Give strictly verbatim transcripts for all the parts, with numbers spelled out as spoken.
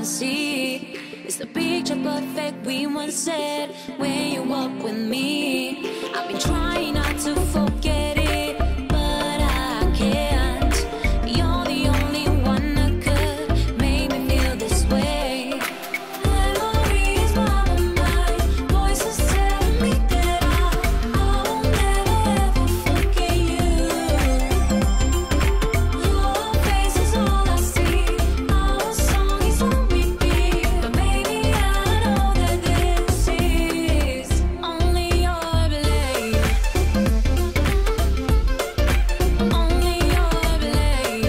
see. It's the picture perfect we once said when you walk with me. I've been trying not to forget it, but I can't. You're the only one that could make me feel this way. Memories by my mind, voices telling me that I, I will never ever forget you. Your face is all I see, our song is on repeat. But baby, I know that this is only your blade, only your blade,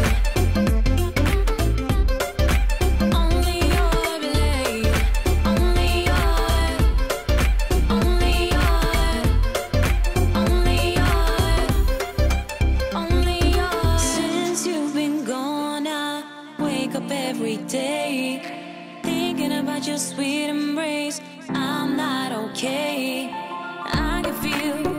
only your blade, only your, only your, only your, only your. Since you've been gone, I wake up every day thinking about your sweet embrace. I'm not okay. I can feel